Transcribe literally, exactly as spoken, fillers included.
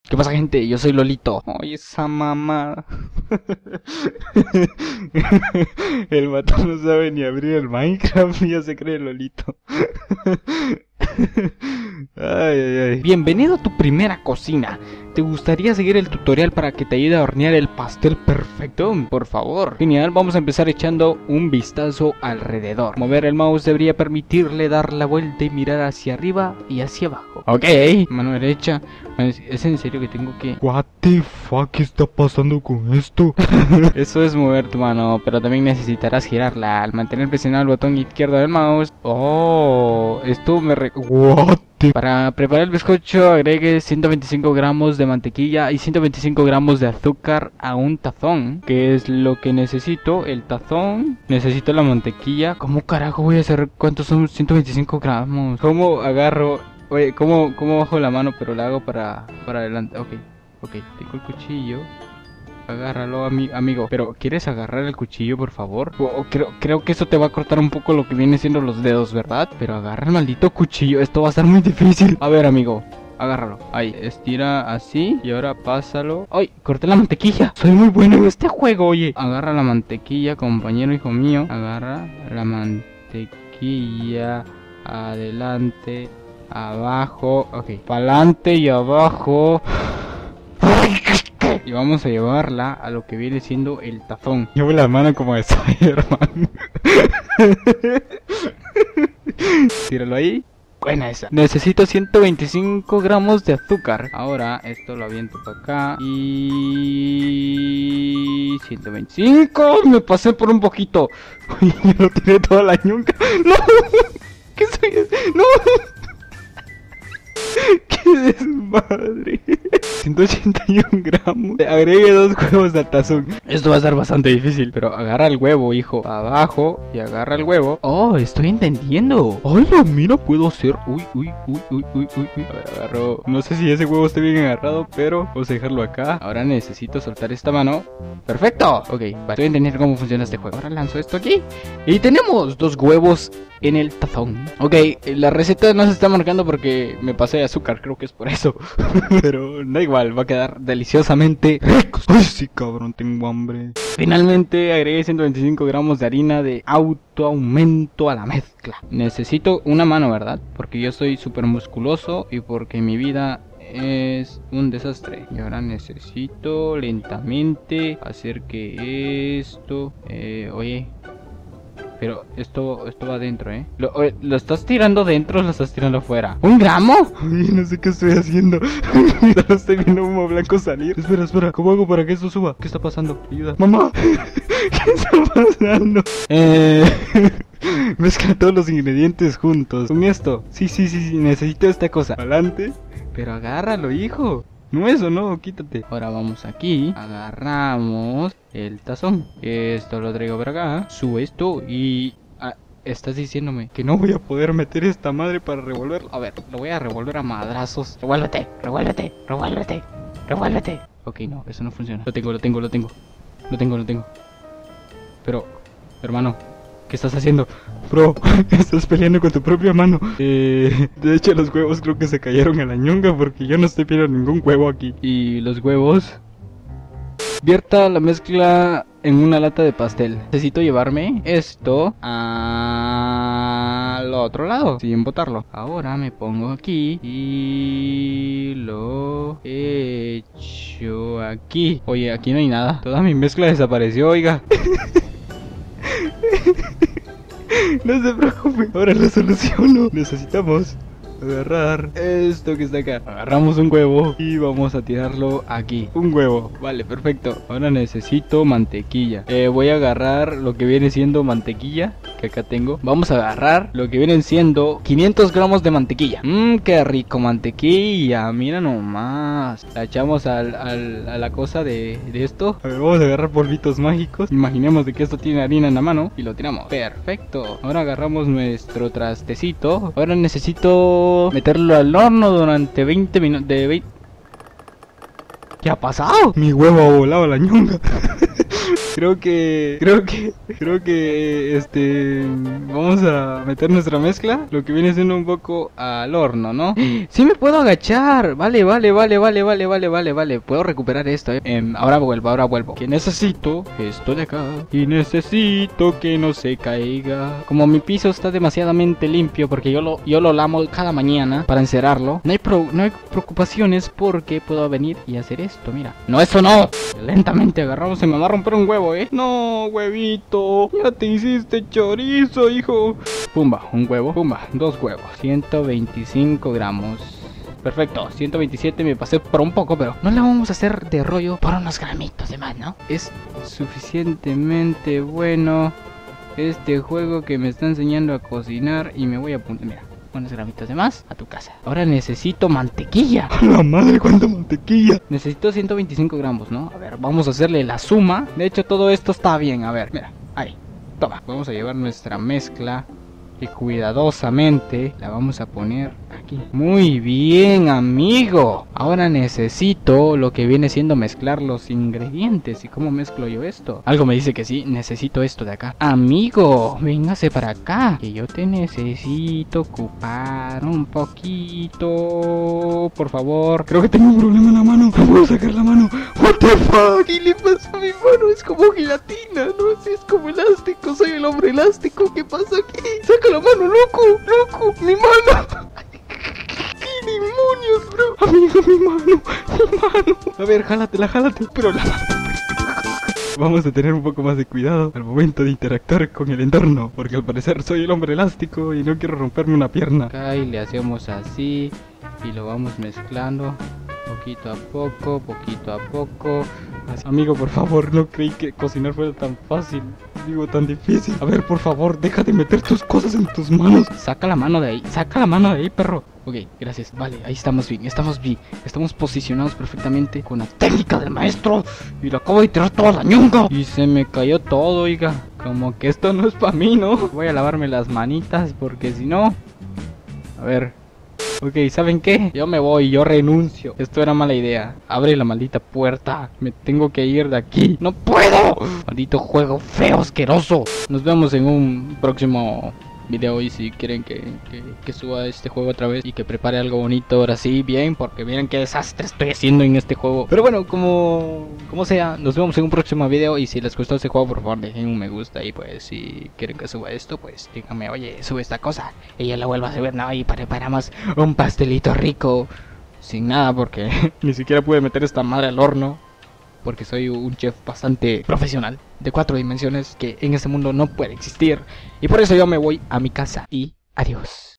¿Qué pasa, gente? Yo soy Lolito. Oye, esa mamá. El vato no sabe ni abrir el Minecraft y ya se cree Lolito. Ay, ay, ay. Bienvenido a tu primera cocina. ¿Te gustaría seguir el tutorial para que te ayude a hornear el pastel perfecto? Por favor. Genial, vamos a empezar echando un vistazo alrededor. Mover el mouse debería permitirle dar la vuelta y mirar hacia arriba y hacia abajo. Ok, mano derecha. ¿Es en serio que tengo que...? What the fuck, ¿qué está pasando con esto? Eso es mover tu mano, pero también necesitarás girarla al mantener presionado el botón izquierdo del mouse. Oh, esto me re... What the... Para preparar el bizcocho agregue ciento veinticinco gramos de mantequilla y ciento veinticinco gramos de azúcar a un tazón. ¿Qué es lo que necesito? El tazón. Necesito la mantequilla. ¿Cómo carajo voy a hacer? ¿Cuántos son ciento veinticinco gramos? ¿Cómo agarro? Oye, ¿cómo, cómo bajo la mano? Pero la hago para, para adelante. Ok, ok, tengo el cuchillo. Agárralo, ami amigo. Pero, ¿quieres agarrar el cuchillo, por favor? Oh, creo, creo que eso te va a cortar un poco lo que viene siendo los dedos, ¿verdad? Pero agarra el maldito cuchillo. Esto va a ser muy difícil. A ver, amigo. Agárralo. Ahí. Estira así. Y ahora pásalo. ¡Ay! Corté la mantequilla. Soy muy bueno en este juego, oye. Agarra la mantequilla, compañero hijo mío. Agarra la mantequilla. Adelante. Abajo. Ok. Pa'lante y abajo. Y vamos a llevarla a lo que viene siendo el tazón. Llevo la mano como de Spider-Man. Tíralo ahí. Buena esa. Necesito ciento veinticinco gramos de azúcar. Ahora esto lo aviento para acá. Y... ciento veinticinco. Me pasé por un poquito. Uy, me lo tiré toda la ñunca. No. ¿Qué soy? No. ¡Qué desmadre! ciento ochenta y un gramos. Agregue dos huevos al tazón. Esto va a ser bastante difícil, pero agarra el huevo, hijo. Abajo y agarra el huevo. Oh, estoy entendiendo. Hola, mira, puedo hacer... Uy, uy, uy, uy, uy, uy, uy. A ver, agarro... No sé si ese huevo esté bien agarrado, pero vamos a dejarlo acá. Ahora necesito soltar esta mano. ¡Perfecto! Ok, vale. Estoy entendiendo cómo funciona este juego. Ahora lanzo esto aquí. Y tenemos dos huevos en el tazón. Ok, la receta no se está marcando porque me pasé de azúcar, creo que es por eso. Pero da igual, va a quedar deliciosamente rico. Ay, sí, cabrón, tengo hambre. Finalmente agregué ciento veinticinco gramos de harina de autoaumento a la mezcla. Necesito una mano, ¿verdad? Porque yo soy súper musculoso y porque mi vida es un desastre. Y ahora necesito lentamente hacer que esto... Eh, oye... Pero esto, esto va adentro, ¿eh? ¿Lo, ¿Lo estás tirando dentro o lo estás tirando afuera? ¿Un gramo? Ay, no sé qué estoy haciendo. Solo estoy viendo humo blanco salir. Espera, espera, ¿cómo hago para que esto suba? ¿Qué está pasando? Ayuda. ¡Mamá! ¿Qué está pasando? Eh... Mezcla todos los ingredientes juntos. Con esto. Sí, sí, sí, sí, necesito esta cosa. Adelante. Pero agárralo, hijo. No, eso no, quítate. Ahora vamos aquí, agarramos el tazón. Esto lo traigo para acá. Sube esto y... Ah, estás diciéndome que no voy a poder meter esta madre para revolverlo. A ver, lo voy a revolver a madrazos. Revuélvete, revuélvete, revuélvete, revuélvete. Ok, no, eso no funciona. Lo tengo, lo tengo, lo tengo. Lo tengo, lo tengo. Pero, hermano, ¿qué estás haciendo? Bro, estás peleando con tu propia mano. Eh, de hecho los huevos creo que se cayeron en la ñonga porque yo no estoy viendo ningún huevo aquí. ¿Y los huevos? Vierta la mezcla en una lata de pastel. Necesito llevarme esto al otro lado sin botarlo. Ahora me pongo aquí y lo echo aquí. Oye, aquí no hay nada. Toda mi mezcla desapareció, oiga. No se preocupe, ahora lo soluciono. Necesitamos agarrar esto que está acá. Agarramos un huevo y vamos a tirarlo aquí. Un huevo, vale, perfecto. Ahora necesito mantequilla. eh, Voy a agarrar lo que viene siendo mantequilla, que acá tengo. Vamos a agarrar lo que vienen siendo quinientos gramos de mantequilla. Mmm, qué rico mantequilla. Mira nomás. La echamos al, al, a la cosa de, de esto. A ver, vamos a agarrar polvitos mágicos. Imaginemos de que esto tiene harina en la mano y lo tiramos. Perfecto. Ahora agarramos nuestro trastecito. Ahora necesito meterlo al horno durante veinte minutos. De veinte... ¿Qué ha pasado? Mi huevo ha volado a la ñonga. Creo que, creo que, creo que, este, vamos a meter nuestra mezcla, lo que viene siendo un poco al horno, ¿no? Sí me puedo agachar. Vale, vale, vale, vale, vale, vale, vale, vale. Puedo recuperar esto, eh. Em, ahora vuelvo, ahora vuelvo. Que necesito esto de acá. Y necesito que no se caiga. Como mi piso está demasiadamente limpio, porque yo lo, yo lo lamo cada mañana para encerarlo. No hay, pro, no hay preocupaciones porque puedo venir y hacer esto, mira. No, eso no. Lentamente agarramos, se me va a romper un huevo, eh. No, huevito, ya te hiciste chorizo, hijo. Pumba, un huevo, pumba, dos huevos, ciento veinticinco gramos. Perfecto, ciento veintisiete, me pasé por un poco, pero no le vamos a hacer de rollo por unos gramitos de más, ¿no? Es suficientemente bueno este juego que me está enseñando a cocinar y me voy a poner, mira, unos gramitos de más a tu casa. Ahora necesito mantequilla. ¡A la madre, cuánta mantequilla! Necesito ciento veinticinco gramos, ¿no? A ver, vamos a hacerle la suma. De hecho, todo esto está bien, a ver, mira, ahí, toma. Vamos a llevar nuestra mezcla y cuidadosamente la vamos a poner aquí. Muy bien, amigo. Ahora necesito lo que viene siendo mezclar los ingredientes. ¿Y cómo mezclo yo esto? Algo me dice que sí, necesito esto de acá. Amigo, véngase para acá, que yo te necesito ocupar un poquito, por favor. Creo que tengo un problema en la mano. No puedo sacar la mano. What the fuck? ¿Qué le pasa a mi mano? Es como gelatina, ¿no? Si es como elástico, soy el hombre elástico. ¿Qué pasa aquí? Saca la mano, loco, loco, mi mano. ¡Qué demonios, bro! Amigo, mi mano, mi mano. A ver, jálatela, jálatela, pero la... Vamos a tener un poco más de cuidado al momento de interactuar con el entorno, porque al parecer soy el hombre elástico y no quiero romperme una pierna. Acá y le hacemos así y lo vamos mezclando poquito a poco, poquito a poco. Así. Amigo, por favor, no creí que cocinar fuera tan fácil, digo, tan difícil. A ver, por favor, deja de meter tus cosas en tus manos. Saca la mano de ahí, saca la mano de ahí, perro. Ok, gracias, vale, ahí estamos bien, estamos bien. Estamos posicionados perfectamente con la técnica del maestro. Y lo acabo de tirar toda la ñonga. Y se me cayó todo, oiga. Como que esto no es para mí, ¿no? Voy a lavarme las manitas porque si no... A ver... Ok, ¿saben qué? Yo me voy, yo renuncio. Esto era mala idea. Abre la maldita puerta. Me tengo que ir de aquí. ¡No puedo! Maldito juego feo, asqueroso. Nos vemos en un próximo video. Y si quieren que, que, que suba este juego otra vez y que prepare algo bonito, ahora sí, bien, porque miren qué desastre estoy haciendo en este juego. Pero bueno, como, como sea, nos vemos en un próximo video. Y si les gustó este juego, por favor dejen un me gusta. Y pues si quieren que suba esto, pues díganme, oye, sube esta cosa y yo la vuelvo a subir, ¿no? Y preparamos un pastelito rico sin nada, porque ni siquiera pude meter esta madre al horno, porque soy un chef bastante profesional de cuatro dimensiones que en este mundo no puede existir. Y por eso yo me voy a mi casa y adiós.